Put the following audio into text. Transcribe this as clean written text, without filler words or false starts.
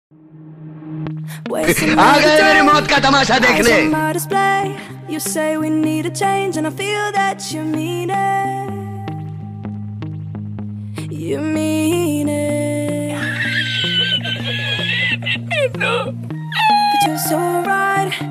आ गए मेरी मौत का तमाशा देखने। You say we need a change and I feel that you mean it. You mean it. No. But you're so right.